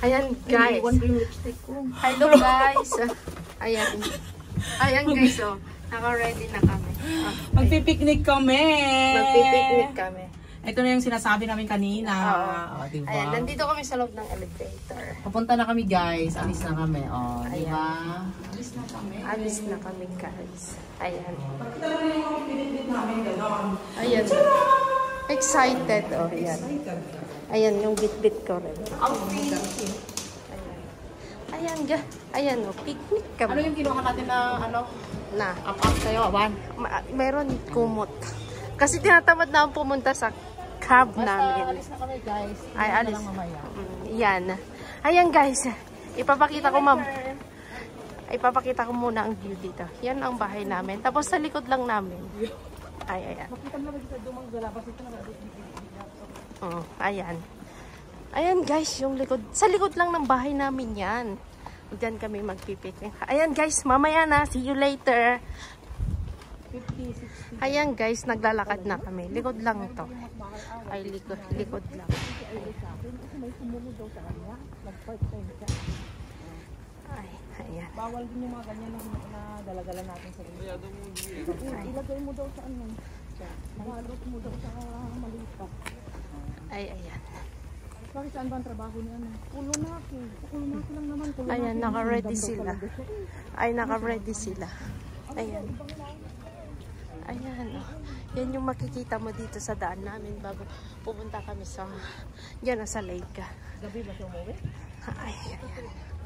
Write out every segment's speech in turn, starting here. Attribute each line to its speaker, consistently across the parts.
Speaker 1: Ayan guys. Hello guys. Ayan. Ayan guys, oh. Naka-ready na kami.
Speaker 2: Magpipiknik kami.
Speaker 1: Magpipiknik kami.
Speaker 2: Ito na yung sinasabi namin kanina. Diba?
Speaker 1: Ayan, nandito kami sa loob ng elevator.
Speaker 2: Papunta na kami guys. Alis na kami. Diba?
Speaker 1: Alis na kami. Alis na kami guys. Ayan.
Speaker 2: Pakita naman yung pinipit namin gano'n.
Speaker 1: Ayan. Excited. Ayan. Ayan, yung bit-bit ko rin. Ayan. Ayan, picnic kami.
Speaker 2: Ano yung kinuha natin na
Speaker 1: Na.
Speaker 2: Up sa'yo, Aban?
Speaker 1: Meron kumot. Kasi tinatamad na akong pumunta sa cab namin.
Speaker 2: Alis na kami guys.
Speaker 1: Ay, alis.
Speaker 2: Na lang mamaya.
Speaker 1: Yan. Ayan guys. Ipapakita ko Ipapakita ko muna ang view dito. Yan ang bahay namin. Tapos sa likod lang namin. Ayan.
Speaker 2: Makita mo na dito dumang galabas ito na.
Speaker 1: Ayan. Ayan guys, yung likod. Sa likod lang ng bahay namin yan. Diyan kami magpipiknik. Ayan guys, mamaya na. See you later.
Speaker 2: 50, 60.
Speaker 1: Ayan guys, naglalakad na kami. Likod lang to. Ay, likod lang. Ay, ayan.
Speaker 2: Bawal din yung mga ganyan na dalagalan natin sa iyo. Ilagay mo daw sa ano. Balot mo daw sa malipat.
Speaker 1: Ay, ayan.
Speaker 2: Bakit saan ba ang trabaho niya? Kulunaki. Kulunaki lang naman.
Speaker 1: Ayan, naka-ready sila. Ay, naka-ready sila. Ayan. Ayan, oh. Yan yung makikita mo dito sa daan namin bago pupunta kami sa yan sa lake.
Speaker 2: Gabi ba siya umuwi?
Speaker 1: Ay, ayan.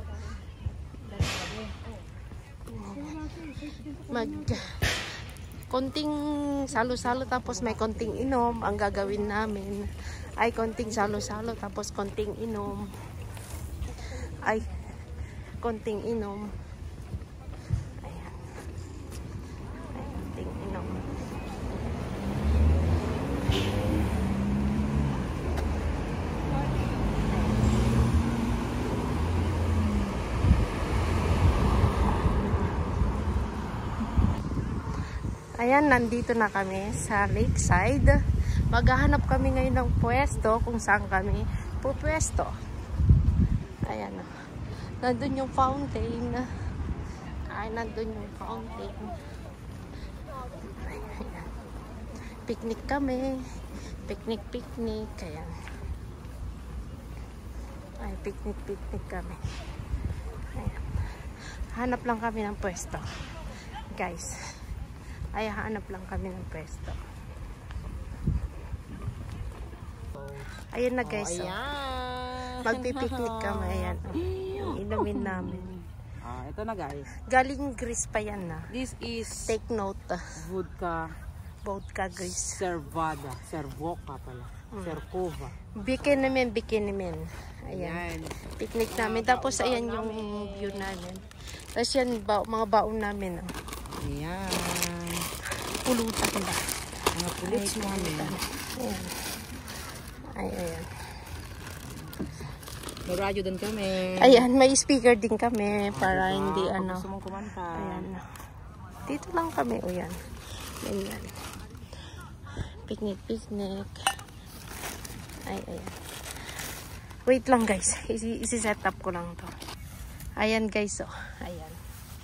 Speaker 1: Konting salo-salo tapos may konting inom ang gagawin namin. Ay, konting salo-salo tapos konting inom. Ay, konting inom. Ayan. Ay, konting inom. Ayan, nandito na kami sa lakeside. Maghahanap kami ngayon ng pwesto kung saan kami pupwesto. Ayan. Nandun yung fountain. Ay, nandun yung fountain. Ayan. Picnic kami. Picnic. Ayan. Ay, picnic kami. Ayan. Hanap lang kami ng pwesto. Guys. Ay, hanap lang kami ng pwesto. Ayan na guys. Magpipiknik kami. Ayan. Inumin namin.
Speaker 2: Ito na guys.
Speaker 1: Galing Greece pa yan na.
Speaker 2: This is
Speaker 1: Take note.
Speaker 2: Vodka
Speaker 1: Greece.
Speaker 2: Servada. Servoka pala. Serkova.
Speaker 1: Bikini men. Ayan. Picnic namin. Tapos ayan yung view namin. Tapos yan mga baon namin.
Speaker 2: Ayan.
Speaker 1: Pulutan ba?
Speaker 2: Mga puluts mo namin.
Speaker 1: Ayan. Ayan.
Speaker 2: May radyo din kami.
Speaker 1: Ayan, may speaker din kami para hindi ano.
Speaker 2: Gusto mong kumanta.
Speaker 1: Ayan. Dito lang kami. O yan. Ayan. Picnic. Ayan. Wait lang guys. Isi-set up ko lang to. Ayan guys. Oh. Ayan.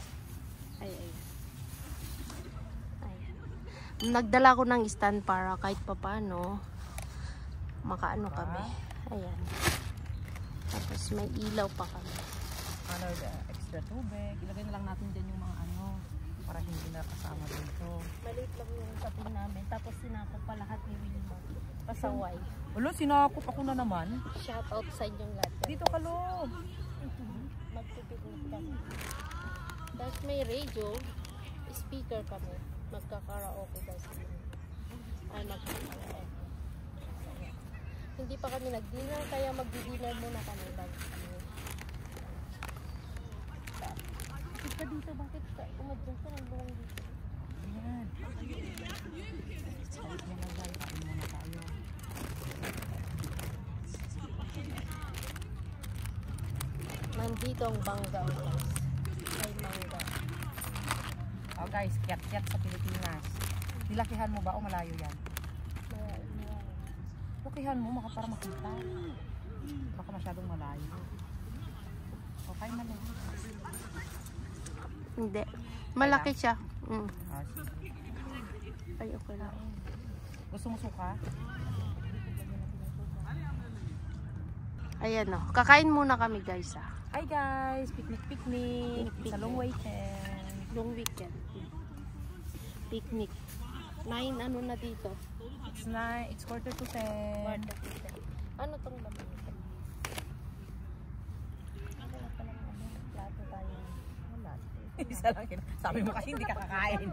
Speaker 1: Nagdala ko ng stand para kahit papano makaano kami. Ayan. Tapos may ilaw pa kami.
Speaker 2: Extra tubig. Ilagay na lang natin dyan yung mga para hindi na kasama dito.
Speaker 1: Maliit lang yung tapon namin. Tapos sinakop pa lahat ni Wilma. Pasaway.
Speaker 2: Ulo, sinakop ako na naman.
Speaker 1: Shout out sa inyong lahat.
Speaker 2: Dito ka lo.
Speaker 1: Magpipigil kami. Tapos may radio. Speaker kami. Magkakaraoke daw sila. Ay, magkakaraoke. Hindi pa kami nag-dinner, kaya mag-dinner muna kami bago kami. Bakit ka dito? Bakit ka? Umadyan ka ng buong dito.
Speaker 2: Ayan. Salit mo na guys. Kain muna tayo.
Speaker 1: Nandito ang bangga guys. Ay, mangga.
Speaker 2: Oh guys, kiat-kiat sa Pilipinas. Nilakihan mo ba o malayo yan? Lakihan mo para makita. Baka masyadong malayo. Okay, mali.
Speaker 1: Hindi. Malaki siya.
Speaker 2: Ah, sige.
Speaker 1: Ay, okay lang.
Speaker 2: Gusto mo suka?
Speaker 1: Ayan o. Kakain muna kami guys ah.
Speaker 2: Hi guys! Picnic! It's a long weekend.
Speaker 1: Long weekend. Picnic. 9 ano na dito?
Speaker 2: It's quarter to 10.
Speaker 1: Ano tong laman ito? Wala pa lang plato tayo. Wala.
Speaker 2: Isa lang yun. Sabi mo kasi hindi ka kakain.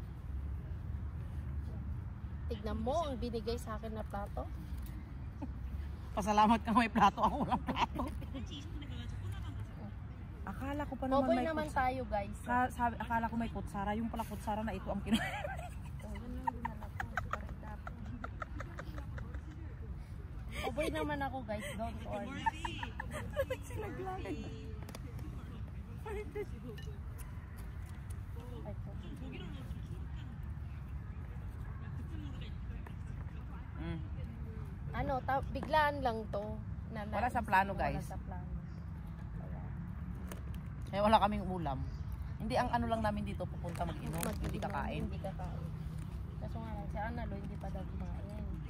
Speaker 1: Tignan mo ang binigay sa akin na plato.
Speaker 2: Pasalamat ka may plato. Ako walang plato. Akala ko pa naman
Speaker 1: Boboy
Speaker 2: may
Speaker 1: naman
Speaker 2: kutsara.
Speaker 1: tayo guys.
Speaker 2: Akala ko may kutsara. Yung pala kutsara na ito ang kinain.
Speaker 1: Boboy naman ako guys. Don't worry.
Speaker 2: Sinaglagan.
Speaker 1: Ano, biglaan lang to.
Speaker 2: Wala sa plano guys.
Speaker 1: Wala sa plano.
Speaker 2: Kaya wala kaming ulam. Hindi ang ano lang namin dito pupunta mag-inom. Hindi kakain.
Speaker 1: Hindi kakain. Kaso nga lang si Analo hindi pa daw kumain.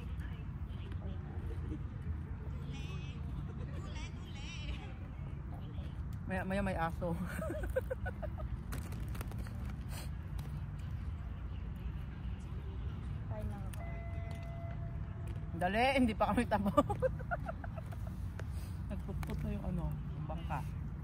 Speaker 2: Maya may aso.
Speaker 1: Kain lang ako.
Speaker 2: Dali, hindi pa kami tabo. Nagputput na yung ano, yung bangka.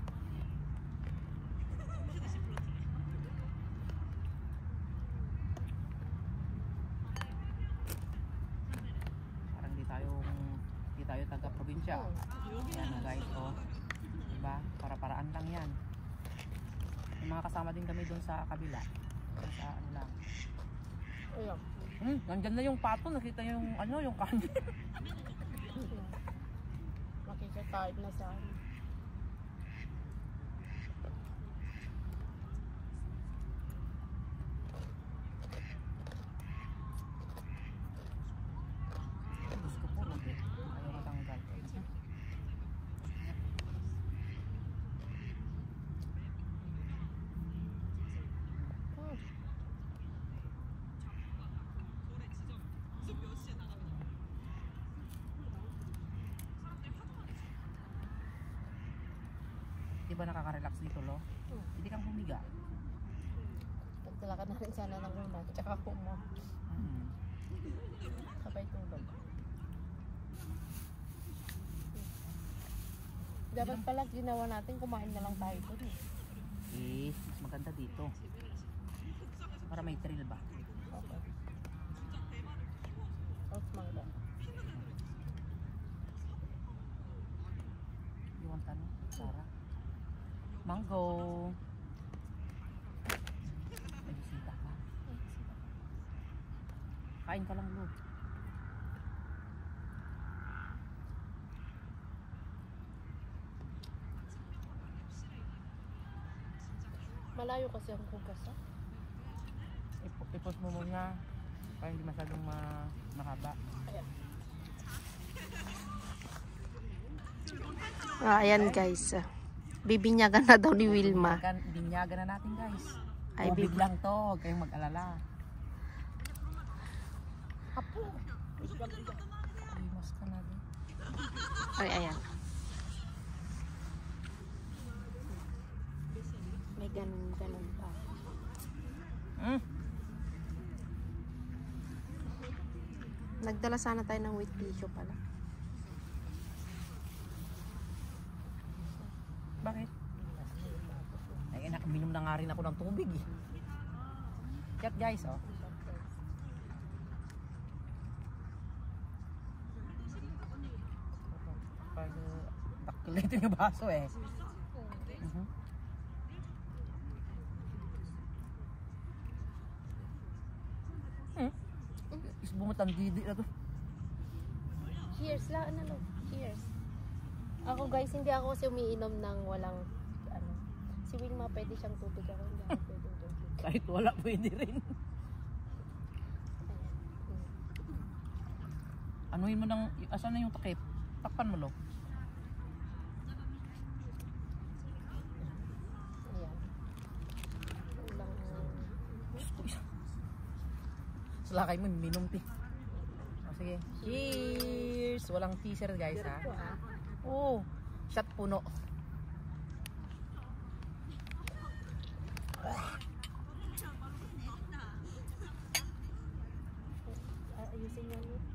Speaker 2: Parang di tayo taga-probinsya. Ayan guys, oh. Diba? Para-paraan lang yan. May mga kasama din kami doon sa kabila. Sa ano lang.
Speaker 1: Ayun.
Speaker 2: Nandyan na yung pato, nakita yung ano, yung kanin.
Speaker 1: Makikitahid na sa akin.
Speaker 2: Gusto po, ayaw matanggal. Di ba nakaka-relax dito, lo? Hindi kang humiga.
Speaker 1: Nagtala ka na rin sana ng una, tsaka kumo. Sabay tulog. Dapat pala ginawa natin, kumain na lang tayo doon.
Speaker 2: Mas maganda dito. Para may thrill ba?
Speaker 1: Okay. Out mangga.
Speaker 2: You want ano? Sarah? Mango! May bisita ka. Kain ka lang, Lu.
Speaker 1: Malayo kasi ang hugas ha?
Speaker 2: Ipos mo muna para hindi masyadong mahaba.
Speaker 1: Ayan. Ayan guys. Bibinyagan na daw ni Wilma.
Speaker 2: Binyagan na natin guys.
Speaker 1: Ay,
Speaker 2: COVID lang to, huwag kayong mag-alala. Apo! Ay, mas ka na din.
Speaker 1: Ay, ayan. May ganun pa. Nagdala sana tayo ng wet tissue pala.
Speaker 2: Bakit? Ay, minum na nga rin ako ng tubig eh. Chat guys, oh. Pag takulatin yung baso eh. Bumot ang didi na to.
Speaker 1: Cheers lang, ano, cheers. Ako guys, hindi ako kasi umiinom ng walang, ano. Si Wilma pwede siyang tubig, ako hindi ako pwede tubig.
Speaker 2: Kahit wala, pwede rin. Anuhin mo ng, asan na yung takip? Takpan mo, lo. lakay mo, minom ti. O sige, cheers! Walang teaser guys ha. Oo, shot puno.
Speaker 1: Ayusin niyo ulit.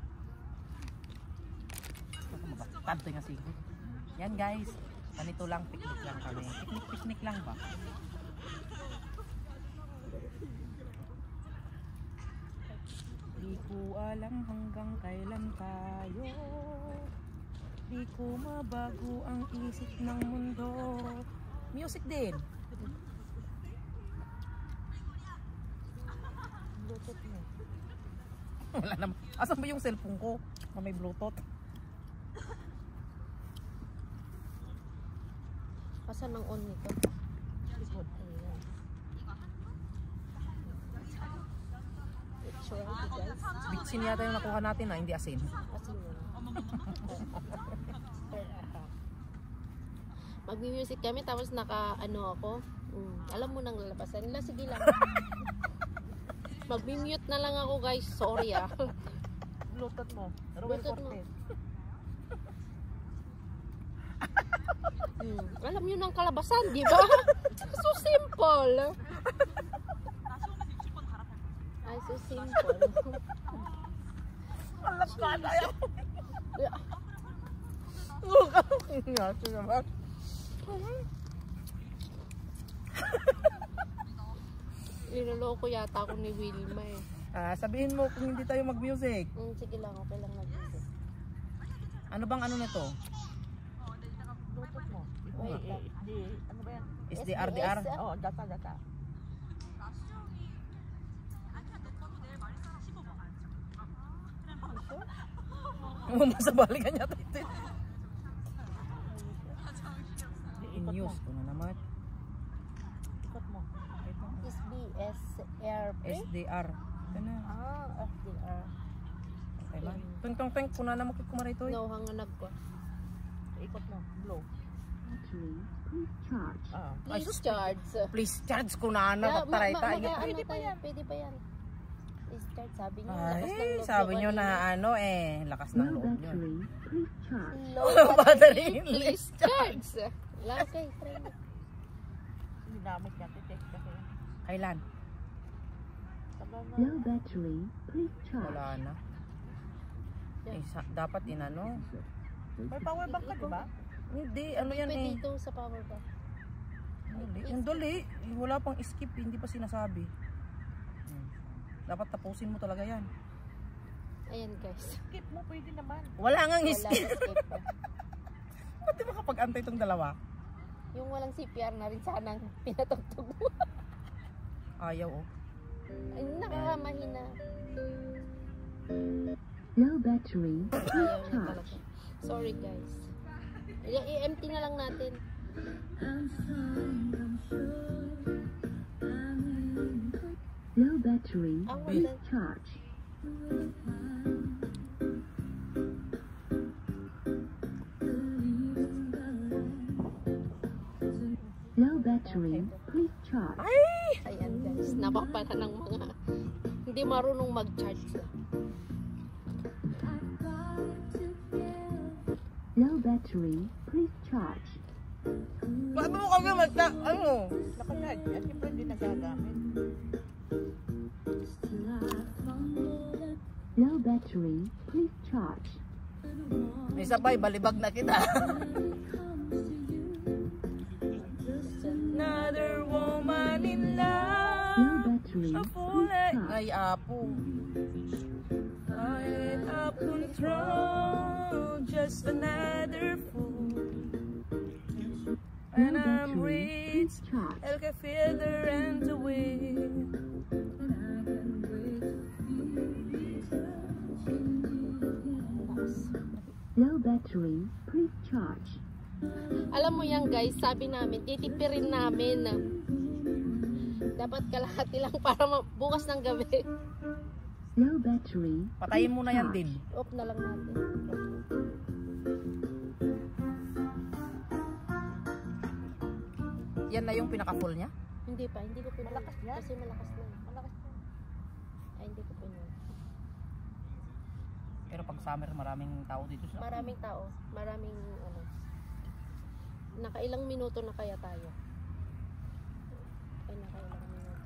Speaker 2: Tanto nga sige. Yan guys, ganito lang, picnic lang kami. Picnic lang ba? Di ko alam hanggang kailan tayo. Di ko mabago ang isip ng mundo. Music din.
Speaker 1: Bluetooth mo.
Speaker 2: Wala naman. Asan ba yung cellphone ko na may Bluetooth?
Speaker 1: Asan ang on nito? Ayan. It's ready guys.
Speaker 2: Bitsin yata yung nakuha natin na hindi asin.
Speaker 1: Asin mo na. Magmi-music kami tapos naka-ano ako. Alam mo nang lalabasan nila. Sige lang. Magmi-mute na lang ako guys. Sorry ah.
Speaker 2: Bluetooth mo.
Speaker 1: Bluetooth mo. Alam nyo ng kalabasan, di ba? So simple. Ay, so simple.
Speaker 2: Alam ka na yan. Ngaso naman.
Speaker 1: Niloloko yata ako ni Wilma eh.
Speaker 2: Sabihin mo kung hindi tayo mag-music.
Speaker 1: Sige lang, okay lang mag-music.
Speaker 2: Ano bang ano nito?
Speaker 3: Bluetooth mo.
Speaker 1: Wait lang.
Speaker 3: Ano ba yan?
Speaker 2: SDR?
Speaker 3: Oo, data.
Speaker 2: Masa balikan niya ito. In-use ko na naman.
Speaker 3: Ikot mo.
Speaker 2: SDR. Ito na.
Speaker 1: SDR.
Speaker 2: Okay ba? Teng, kuna na makikumara ito eh.
Speaker 1: No, hanganag ko.
Speaker 3: Ikot mo. Blow.
Speaker 4: Please charge.
Speaker 1: Please charge.
Speaker 2: Please charge ko na nakataray tayo.
Speaker 1: Pwede pa yan. Pwede pa yan. Please charge. Sabi niyo.
Speaker 2: Ay, sabi niyo na ano eh. Lakas ng
Speaker 4: No
Speaker 2: loob niyo.
Speaker 4: battery. Please charge.
Speaker 1: Low
Speaker 2: Battery,
Speaker 1: please charge. Okay, try mo.
Speaker 3: Ginamit niya. Titest kasi.
Speaker 2: Kailan?
Speaker 4: No battery. Please charge.
Speaker 2: Wala na. Eh, dapat inano.
Speaker 3: May power bank ka, di ba?
Speaker 2: Hindi, ano yan
Speaker 1: Pwede
Speaker 2: eh.
Speaker 1: dito sa power bank.
Speaker 2: Yung dali. Wala pang skip, hindi pa sinasabi. Dapat tapusin mo talaga yan.
Speaker 1: Ayan guys.
Speaker 3: Skip mo, pwede naman.
Speaker 2: Wala ngang
Speaker 1: Wala
Speaker 2: skip.
Speaker 1: skip.
Speaker 2: Ba't di makapag-antay itong dalawa?
Speaker 1: Yung walang CPR na rin sanang pinatugtog mo.
Speaker 2: Ayaw oh.
Speaker 1: Ay, nakakamahina.
Speaker 4: No battery.
Speaker 1: Ayaw na talaga. Sorry guys. I-empty na lang natin.
Speaker 4: No battery. Please
Speaker 1: Wala.
Speaker 4: charge. No battery. Please charge.
Speaker 1: Ayan guys. Napakpala ng mga hindi marunong mag-charge.
Speaker 4: No battery. Please charge.
Speaker 2: Paano mo kami ano?
Speaker 3: Nakasad. At siyempre hindi nagagamit.
Speaker 4: No battery. Please charge.
Speaker 2: May sabay, balibag na kita. Another woman in love.
Speaker 4: No battery.
Speaker 2: A fool like ay apo. I ain't up control, just another fool. And
Speaker 4: No
Speaker 2: I'm
Speaker 4: battery.
Speaker 2: rich,
Speaker 4: Please charge.
Speaker 2: el que feel the rent away.
Speaker 4: No battery. Please charge.
Speaker 1: Alam mo yan guys, sabi namin, titipirin namin. Dapat kalahati lang para bukas ng gabi.
Speaker 4: No battery.
Speaker 2: Patayin mo na yan
Speaker 4: Please
Speaker 2: din.
Speaker 1: Off na lang natin.
Speaker 2: Yan na yung pinaka-full niya?
Speaker 1: Hindi pa, hindi ko pinuha.
Speaker 3: Malakas yan.
Speaker 1: Kasi malakas na.
Speaker 3: Malakas na.
Speaker 1: Ay, hindi ko pinuha.
Speaker 2: Pero pag summer, maraming tao dito sa
Speaker 1: Maraming tao. Maraming ano. Nakailang minuto na kaya tayo? Ay, nakailang minuto.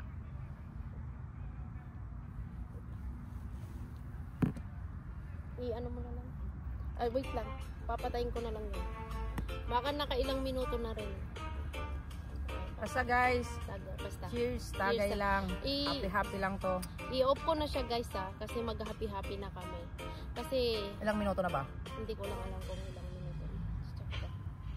Speaker 1: I-ano mo na lang. Ay, wait lang. Papatayin ko na lang yun. Baka nakailang minuto na rin.
Speaker 2: Basta guys,
Speaker 1: Basta.
Speaker 2: cheers, tagay
Speaker 1: Cheers.
Speaker 2: lang. Happy lang to.
Speaker 1: I-off ko na siya guys kasi mag-happy-happy na kami. Kasi
Speaker 2: Ilang minuto na ba?
Speaker 1: hindi ko lang alam kung ilang minuto. Check ko.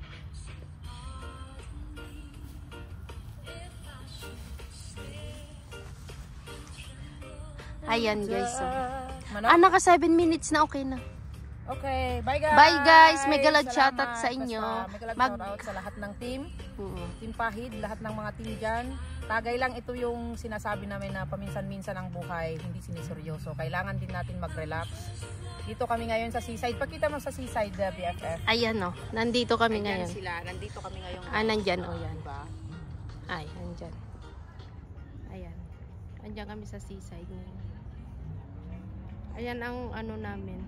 Speaker 1: Ayan guys.
Speaker 2: Manok?
Speaker 1: Naka 7 minutes na, okay na.
Speaker 2: Okay, bye guys!
Speaker 1: Bye guys! May galad
Speaker 2: Salamat.
Speaker 1: shoutout sa inyo.
Speaker 2: Basta, may galad shoutout sa lahat ng team. Team Pahid, lahat ng mga team dyan. Tagay lang, ito yung sinasabi namin na paminsan-minsan ang buhay, hindi siniseryoso. Kailangan din natin mag-relax. Dito kami ngayon sa seaside. Pakita mo sa seaside, BFF.
Speaker 1: Ayan o, nandito kami
Speaker 2: Ayan
Speaker 1: ngayon.
Speaker 2: sila, nandito kami ngayon.
Speaker 1: Nandyan o yan.
Speaker 2: Diba?
Speaker 1: Ay, nandyan. Ayan. Nandyan kami sa seaside ngayon. Ayan ang ano namin.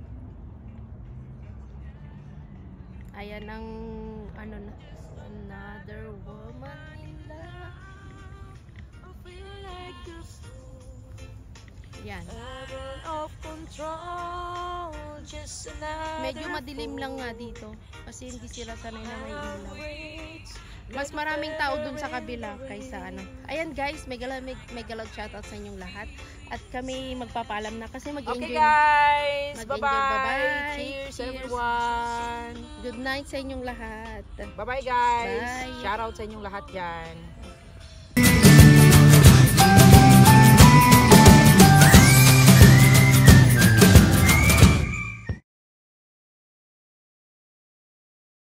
Speaker 1: Ayan ang ano na. Another woman in love. Yan. Medyo madilim lang nga dito. Kasi hindi sila sanay na may ilaw. Mas maraming tao dun sa kabila kaysa ano. Ayan guys, may galad shoutout sa inyong lahat. At kami magpapaalam na kasi mag-enjoy.
Speaker 2: Okay guys,
Speaker 1: Mag-enjoy.
Speaker 2: bye-bye.
Speaker 1: Bye-bye.
Speaker 2: Cheers,
Speaker 1: Cheers.
Speaker 2: everyone.
Speaker 1: Good night sa inyong lahat.
Speaker 2: Bye-bye guys.
Speaker 1: Bye.
Speaker 2: Shoutout sa inyong lahat dyan.